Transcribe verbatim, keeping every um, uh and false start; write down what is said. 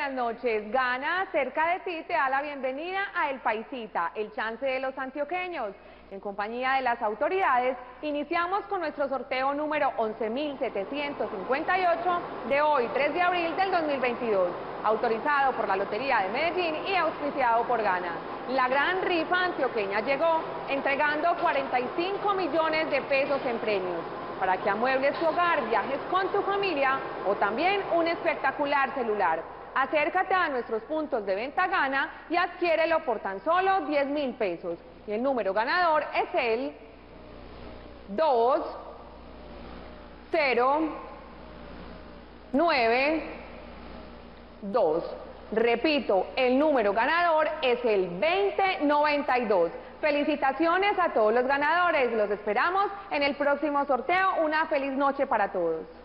buenas noches. Gana cerca de ti te da la bienvenida a El Paisita, el chance de los antioqueños. En compañía de las autoridades, iniciamos con nuestro sorteo número once mil setecientos cincuenta y ocho de hoy, tres de abril del dos mil veintidós, autorizado por la Lotería de Medellín y auspiciado por Gana. La gran rifa antioqueña llegó, entregando cuarenta y cinco millones de pesos en premios, para que amuebles tu hogar, viajes con tu familia o también un espectacular celular. Acércate a nuestros puntos de venta Gana y adquiérelo por tan solo diez mil pesos. Y el número ganador es el dos cero nueve dos. Repito, el número ganador es el veinte noventa y dos. Felicitaciones a todos los ganadores. Los esperamos en el próximo sorteo. Una feliz noche para todos.